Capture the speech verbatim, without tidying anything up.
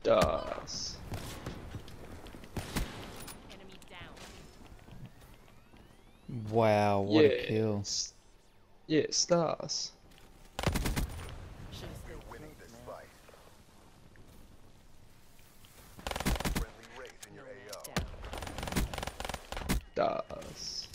Das. Enemy down. Wow, what a kill. Yes. Yes, das. Should have stayed Winning close, this man. fight. Friendly race in your No A O. man down. Das.